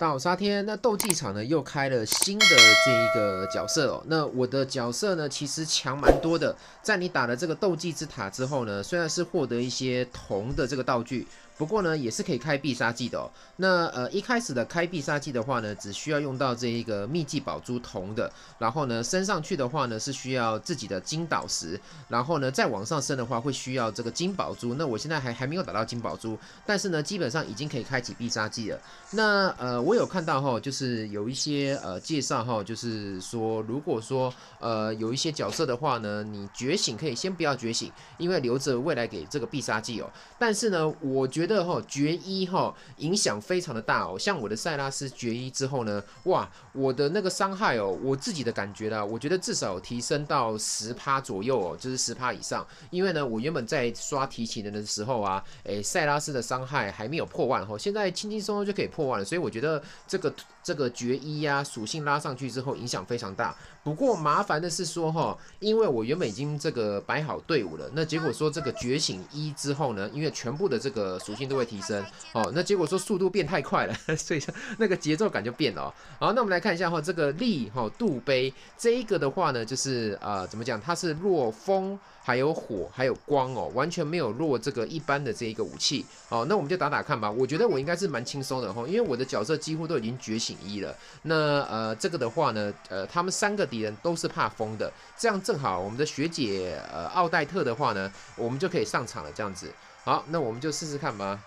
到沙天，那斗技场呢又开了新的这一个角色哦。那我的角色呢，其实强蛮多的。在你打了这个斗技之塔之后呢，虽然是获得一些铜的这个道具，不过呢也是可以开必杀技的哦。那一开始的开必杀技的话呢，只需要用到这一个秘技宝珠铜的，然后呢升上去的话呢是需要自己的金导石，然后呢再往上升的话会需要这个金宝珠。那我现在还没有打到金宝珠，但是呢基本上已经可以开启必杀技了。那我有看到哈，就是有一些介绍哈，就是说如果说有一些角色的话呢，你觉醒可以先不要觉醒，因为留着未来给这个必杀技哦。但是呢，我觉得哈决一哈影响非常的大哦。像我的塞拉斯决一之后呢，哇，我的那个伤害哦，我自己的感觉啦，我觉得至少有提升到10%左右哦，就是10%以上。因为呢，我原本在刷提琴人的时候啊，塞拉斯的伤害还没有破万哈，现在轻轻松松就可以破万了，所以我觉得这个决一呀，属性拉上去之后影响非常大。不过麻烦的是说哈，因为我原本已经这个摆好队伍了，那结果说这个觉醒1之后呢，因为全部的这个属性都会提升哦，那结果说速度变太快了，所以那个节奏感就变了哦。好，那我们来看一下哈，这个力哈度杯这一个的话呢，就是怎么讲，它是弱风。还有火，还有光哦，完全没有弱这个一般的这一个武器哦。那我们就打打看吧。我觉得我应该是蛮轻松的哈，因为我的角色几乎都已经觉醒1了。那这个的话呢，他们3个敌人都是怕风的，这样正好我们的学姐奥黛特的话呢，我们就可以上场了。这样子，好，那我们就试试看吧。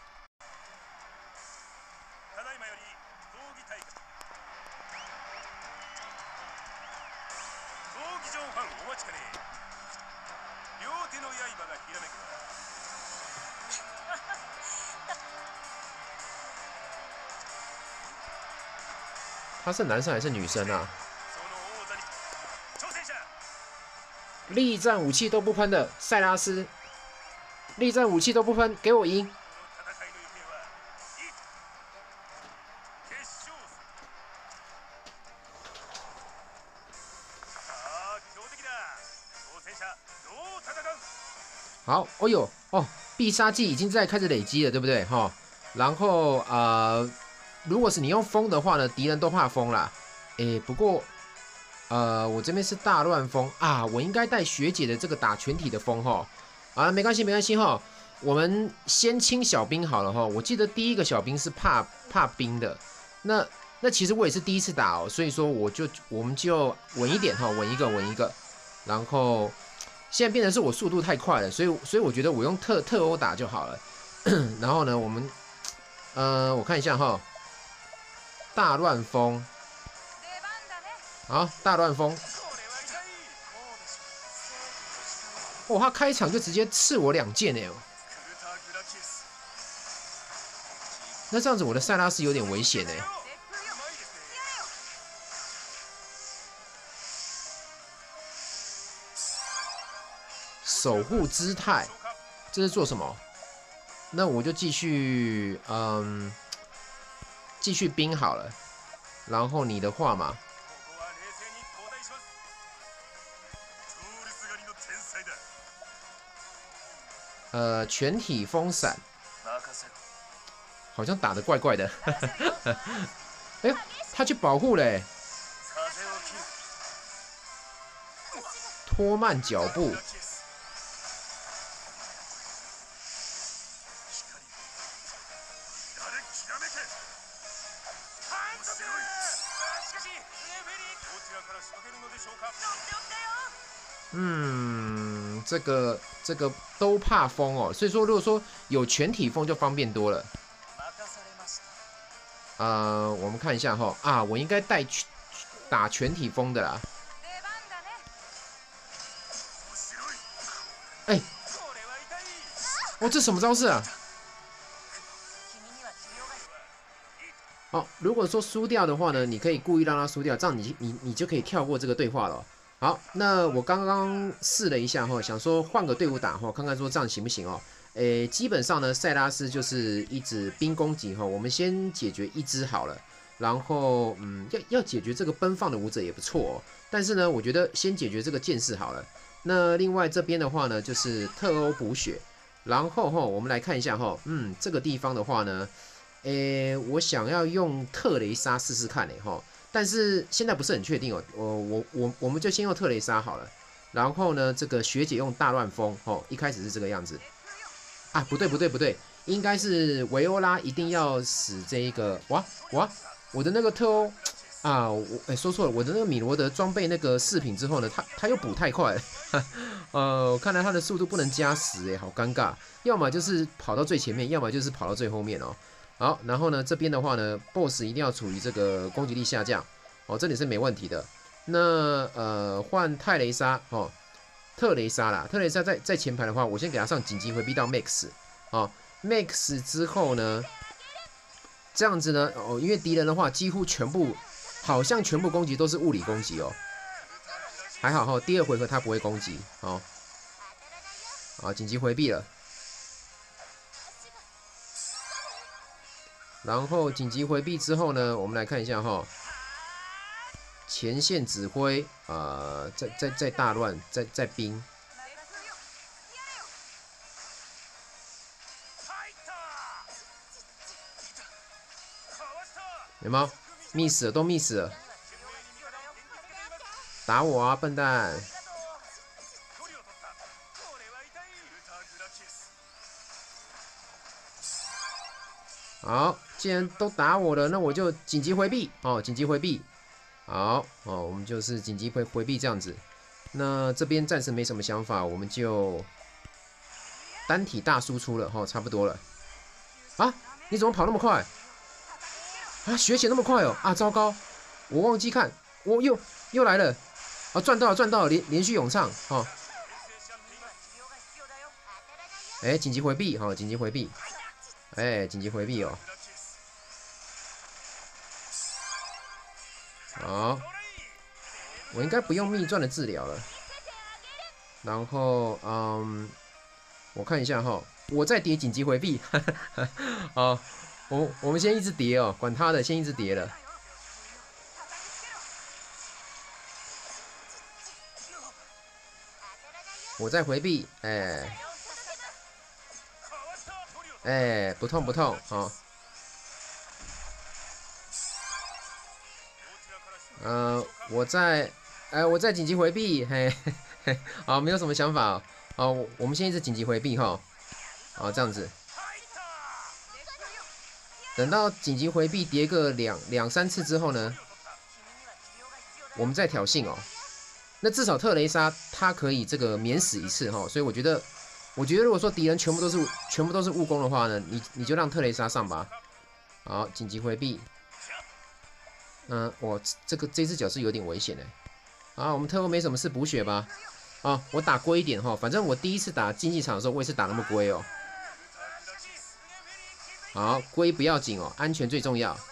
他是男生还是女生啊？力战武器都不喷的塞拉斯，力战武器都不喷，给我赢！好，哦呦，哦，必杀技已经在开始累积了，对不对？哈，然后如果是你用风的话呢，敌人都怕风啦。不过我这边是大乱风啊，我应该带学姐的这个打全体的风哈。啊，没关系没关系哈，我们先清小兵好了哈。我记得第一个小兵是怕冰的，那其实我也是第一次打哦，所以说我们就稳一点哈，稳一个，然后现在变成是我速度太快了，所以我觉得我用特欧打就好了。然后呢，我们我看一下哈。大乱风，好，大乱风。哦，他开场就直接刺我2剑哎！那这样子我的塞拉斯有点危险哎。守护姿态，这是做什么？那我就继续继续冰好了，然后你的话嘛，全体风闪，好像打得怪怪的，哎呦，他去保护嘞，拖慢脚步。这个都怕风哦，所以说如果说有全体风就方便多了。我们看一下哈啊，我应该打全体风的啦。哎，哦，这什么招式啊？哦，如果说输掉的话呢，你可以故意让他输掉，这样你就可以跳过这个对话了。好，那我刚刚试了一下哈，想说换个队伍打哈，看看说这样行不行哦？基本上呢，塞拉斯就是一直兵攻击哈，我们先解决1只好了，然后要解决这个奔放的舞者也不错哦，但是呢，我觉得先解决这个剑士好了。那另外这边的话呢，就是特欧补血，然后我们来看一下哈，这个地方的话呢， 我想要用特雷莎试试看哈，但是现在不是很确定哦。我们就先用特雷莎好了。然后呢，这个学姐用大乱风哦，一开始是这个样子啊，不对，应该是维欧拉一定要使这一个哇，我的那个特欧啊，说错了，我的那个米罗德装备那个饰品之后呢，他又补太快了，看来他的速度不能加10好尴尬，要么就是跑到最前面，要么就是跑到最后面哦。好，然后呢，这边的话呢 ，BOSS 一定要处于这个攻击力下降哦，这里是没问题的。那换泰雷莎哦，特雷莎啦，特雷莎在前排的话，我先给他上紧急回避到 Max 哦 ，Max 之后呢，这样子呢哦，因为敌人的话几乎全部，好像全部攻击都是物理攻击哦，还好哈，第2回合他不会攻击哦，好紧急回避了。然后紧急回避之后呢，我们来看一下哈，前线指挥在大乱，在兵，有没有 ？miss 了，都 miss 了，打我啊，笨蛋！好，既然都打我了，那我就紧急回避哦，紧急回避。好哦，我们就是紧急回避这样子。那这边暂时没什么想法，我们就单体大输出了哈，差不多了。啊，你怎么跑那么快？啊，学姐那么快哦！啊，糟糕，我忘记看，我又来了。啊，赚到了，连续咏唱哦。哎，紧急回避哈，紧急回避。哎，紧急回避哦。好，我应该不用秘传的治疗了。然后，我看一下哈，我再叠紧急回避。好，我们先一直叠哦，管他的，先一直叠了。我再回避，不痛好。我再紧急回避，好，没有什么想法哦。我们先一直紧急回避哈，好，这样子。等到紧急回避叠个两三次之后呢，我们再挑衅哦。那至少特雷莎它可以这个免死1次哈，所以我觉得如果说敌人全部都是误攻的话呢，你就让特雷莎上吧。好，紧急回避。我这只角色有点危险哎。我们特欧没什么事，补血吧。我打龟一点哈，反正我第一次打竞技场的时候，我也是打那么龟哦。好，龟不要紧哦，安全最重要。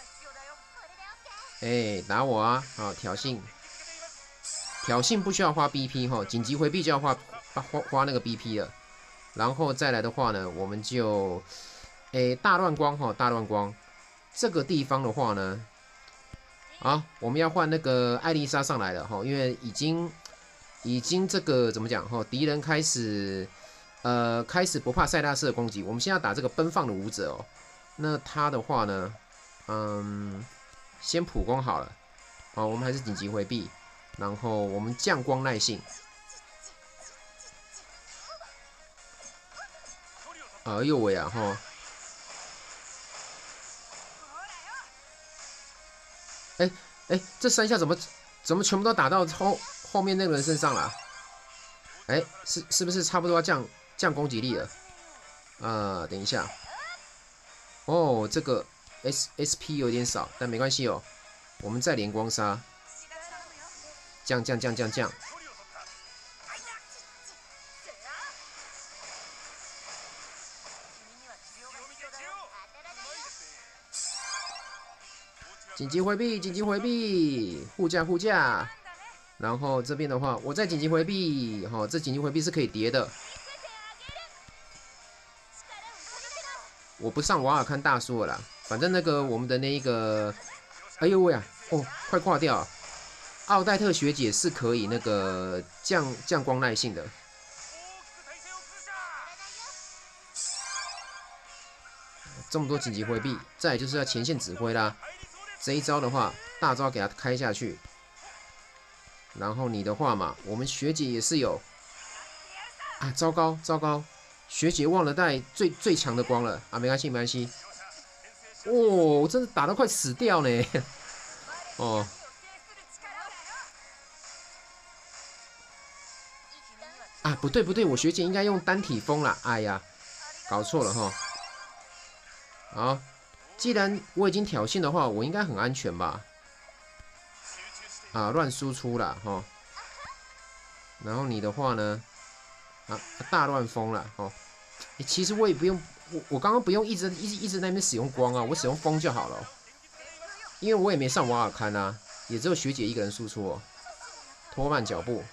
打我啊！好，挑衅不需要花 BP 哈，紧急回避就要花那个 BP 了。然后再来的话呢，我们就大乱光哈，大乱光这个地方的话呢。好，我们要换那个艾丽莎上来了哈，因为已经这个怎么讲哈，敌人开始不怕塞大斯的攻击。我们现在打这个奔放的舞者哦，那他的话呢，先普攻好了，好，我们还是紧急回避，然后我们降光耐性。哎呦喂啊哈！这3下怎么全部都打到后面那个人身上了？是不是差不多要降攻击力了？等一下，哦，这个 SP 有点少，但没关系哦，我们再连光杀，降。紧急回避，护驾。然后这边的话，我再紧急回避，这紧急回避是可以叠的。我不上瓦尔看大叔了啦，反正那个我们的那一个，哎呦喂啊，快挂掉！奥黛特学姐是可以那个降光耐性的。 这么多紧急回避，再来就是要前线指挥啦。这一招的话，大招给他开下去。然后你的话嘛，我们学姐也是有啊，糟糕糟糕，学姐忘了带最强的光了啊，没关系没关系。哦，我真的打得快死掉呢。哦。啊，不对不对，我学姐应该用单体风啦。哎呀，搞错了哈。好，既然我已经挑衅的话，我应该很安全吧？啊，乱输出啦哈。然后你的话呢？啊，大乱风了哦。其实我也不用，我刚刚不用一直在那边使用光啊，我使用风就好了。因为我也没上瓦尔坎啊，也只有学姐一个人输出哦。拖慢脚步。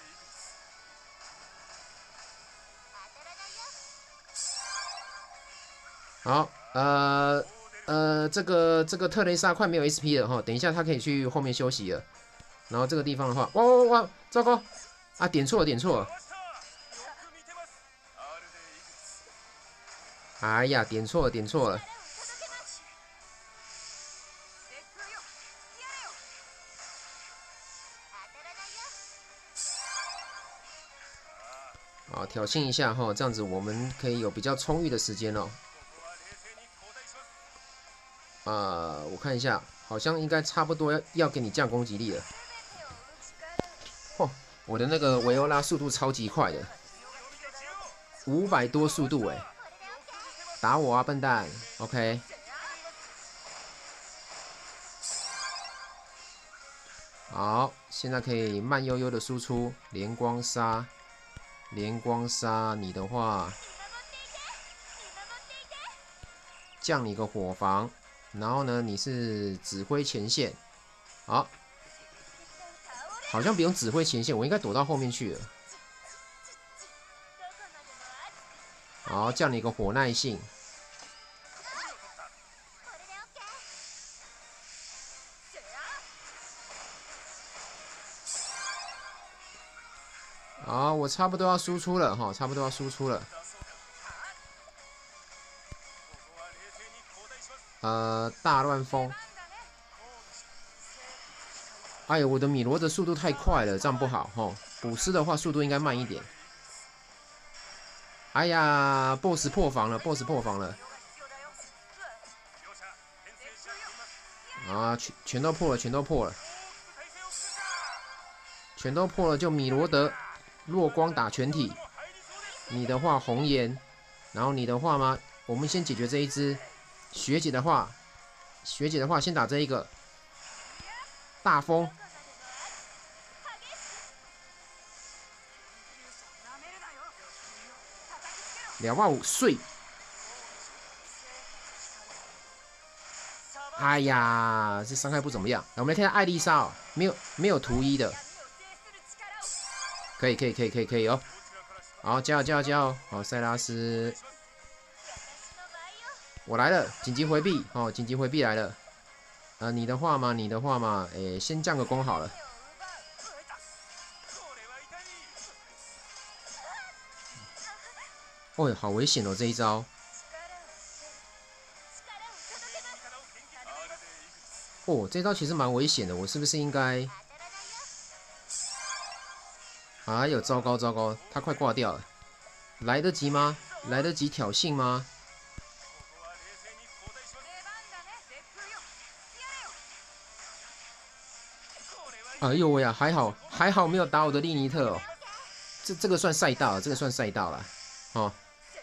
好，这个特蕾莎快没有 SP 了哈，等一下他可以去后面休息了。然后这个地方的话，哇，糟糕啊，点错了。哎呀，点错了。好，挑衅一下哈，这样子我们可以有比较充裕的时间哦。我看一下，好像应该差不多要给你降攻击力了。哦，我的那个维欧拉速度超级快的，500多速度哎！打我啊，笨蛋 ！OK。好，现在可以慢悠悠的输出连光杀，你的话降你个火防。然后呢，你是指挥前线，好，好像不用指挥前线，我应该躲到后面去了。好，降你一个火耐性。好，我差不多要输出了哈，大乱风。哎呀，我的米罗的速度太快了，这样不好哈。补师的话，速度应该慢一点。哎呀 ，BOSS 破防了。啊，全都破了。就米罗德落光打全体。你的话红颜，然后你的话吗？我们先解决这一只。学姐的话先打这一个大风。28500碎。哎呀，这伤害不怎么样。我们来看下艾丽莎哦，没有图一的，可以哦。好，加油！好，塞拉斯，我来了，紧急回避哦，紧急回避来了。你的话嘛，先降个攻好了。哦，好危险哦，这一招。哦，这招其实蛮危险的，我是不是应该？哎呦，糟糕，他快挂掉了，来得及吗？来得及挑衅吗？哎呦喂呀，还好没有打我的利尼特哦，这个算赛道了，哦。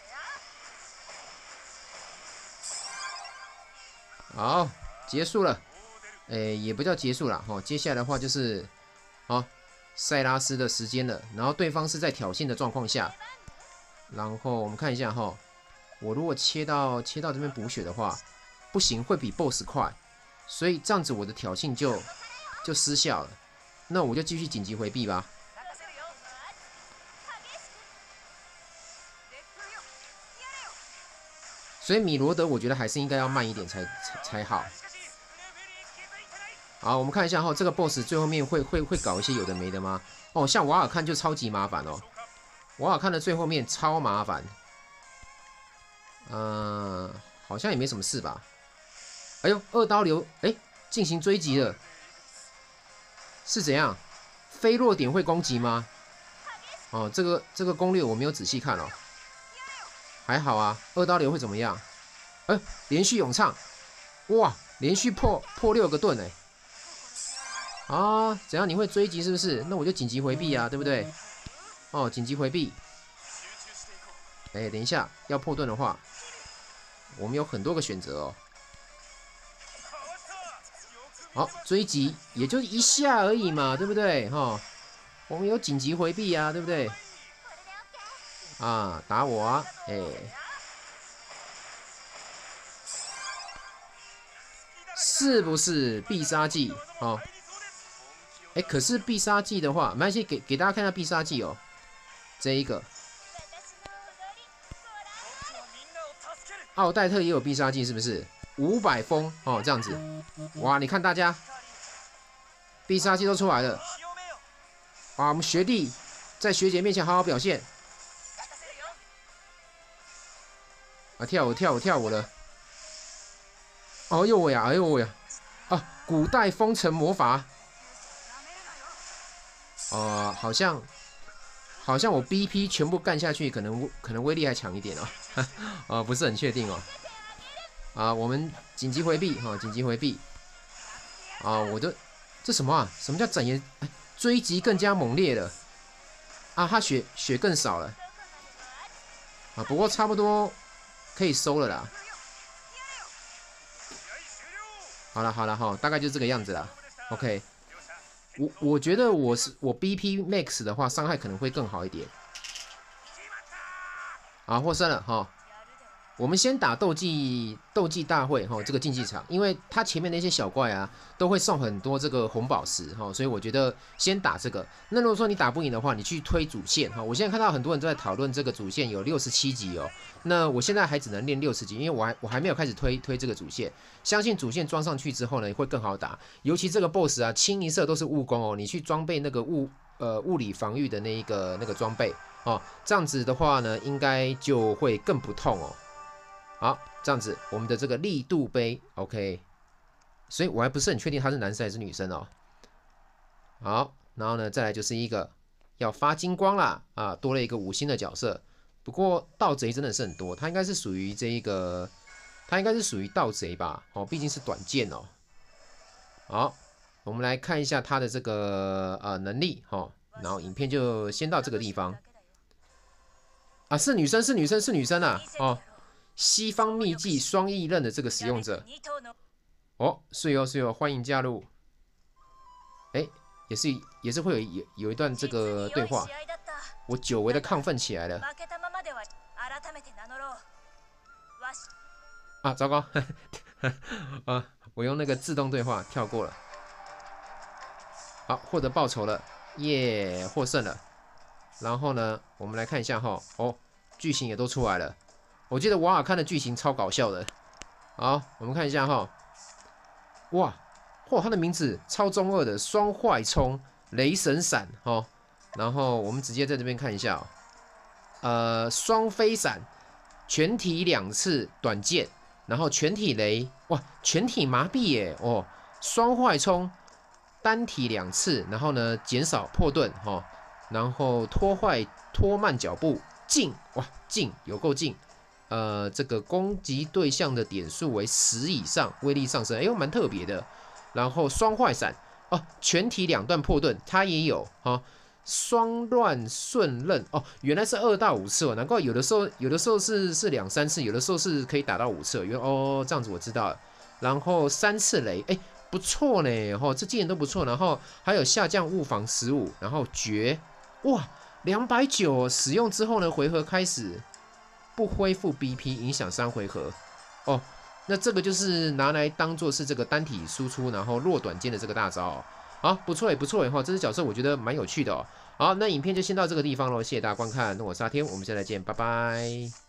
好，结束了，也不叫结束了哈，接下来的话就是好塞拉斯的时间了，然后对方是在挑衅的状况下，然后我们看一下哈，我如果切到这边补血的话，不行，会比 BOSS 快，所以这样子我的挑衅就失效了，那我就继续紧急回避吧。所以米罗德我觉得还是应该要慢一点才好。好，我们看一下哈，这个 BOSS 最后面会搞一些有的没的吗？哦，像瓦尔坎就超级麻烦哦，瓦尔坎的最后面超麻烦。 好像也没什么事吧？哎呦，二刀流，哎，进行追击了，是怎样？非弱点会攻击吗？哦，这个攻略我没有仔细看哦。还好啊，二刀流会怎么样？哎，连续咏唱，哇，连续破6个盾哎！啊，怎样？你会追击是不是？那我就紧急回避啊，对不对？哦，紧急回避。哎，等一下，要破盾的话，我们有很多个选择哦。好，追击也就一下而已嘛，对不对？哈，我们有紧急回避啊，对不对？啊，打我啊！哎，是不是必杀技？哦，哎，可是必杀技的话，没关系，给大家看一下必杀技哦。这一个奥黛特也有必杀技，是不是？500风哦，这样子。哇，你看大家必杀技都出来了。哇，我们学弟在学姐面前好好表现。啊，跳舞了！哎呦喂呀，哎呦喂呀！啊，古代风尘魔法。好像我 BP 全部干下去，可能威力还强一点哦。不是很确定哦。啊，我们紧急回避哈，紧急回避。啊，这什么啊？什么叫展颜？追击更加猛烈了。啊，他血更少了。啊，不过差不多。可以收了啦。好了哈，大概就这个样子啦。OK， 我觉得我 BP Max 的话，伤害可能会更好一点。好，获胜了哈。我们先打斗技大会哈，这个竞技场，因为它前面那些小怪啊，都会送很多这个红宝石哈，所以我觉得先打这个。那如果说你打不赢的话，你去推主线哈。我现在看到很多人都在讨论这个主线有67级哦，那我现在还只能练60级，因为我还没有开始推这个主线。相信主线装上去之后呢，会更好打。尤其这个 BOSS 啊，清一色都是物攻哦，你去装备那个物理防御的那个装备哦，这样子的话呢，应该就会更不痛哦。好，这样子，我们的这个力度杯 ，OK， 所以我还不是很确定他是男生还是女生哦。好，然后呢，再来就是一个要发金光啦，啊，多了一个5星的角色。不过盗贼真的是很多，他应该是属于盗贼吧？哦，毕竟是短剑哦。好，我们来看一下他的这个能力哈，然后影片就先到这个地方。啊，是女生啊，哦。西方秘技双翼刃的这个使用者，哦，是哦，欢迎加入。哎，也是会有一段这个对话，我久违的亢奋起来了。啊，糟糕，我用那个自动对话跳过了。好，获得报酬了，耶，获胜了。然后呢，我们来看一下哈，哦，剧情也都出来了。我记得瓦尔康的剧情超搞笑的。好，我们看一下哈。哇，他的名字超中二的，双坏冲、雷神闪哈。然后我们直接在这边看一下双飞闪，全体2次短剑，然后全体雷，哇，全体麻痹耶哦。双坏冲，单体2次，然后呢减少破盾哈，然后拖慢脚步，近，哇，近有够近。这个攻击对象的点数为10以上，威力上升，哎呦，蛮特别的。然后双坏闪哦，全体2段破盾，它也有哈。双乱顺刃哦，原来是2到5次哦，难怪有的时候是2、3次，有的时候是可以打到5次。哦，这样子我知道了。然后3次雷，哎，不错呢，这技能都不错。然后还有下降物防15，然后绝，哇，290，使用之后呢，回合开始。不恢复 BP， 影响3回合哦。那这个就是拿来当做是这个单体输出，然后弱短剑的这个大招哦。好，不错哈，这只角色我觉得蛮有趣的哦。好，那影片就先到这个地方喽，谢谢大家观看，那我是阿天，我们下次再见，拜拜。